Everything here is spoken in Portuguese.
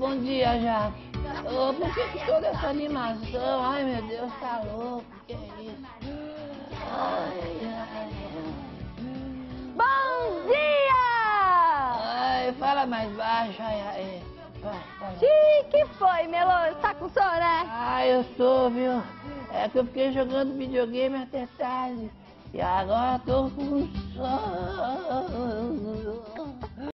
bom dia já. Ô, por que toda essa animação? Ai, meu Deus, tá louco, que é isso? Ai. Bom dia! Ai, fala mais baixo, ai. Vai. Que foi, Melô? Tá com sono, né? Ai, eu tô, viu? É que eu fiquei jogando videogame até tarde. E agora tô com sono.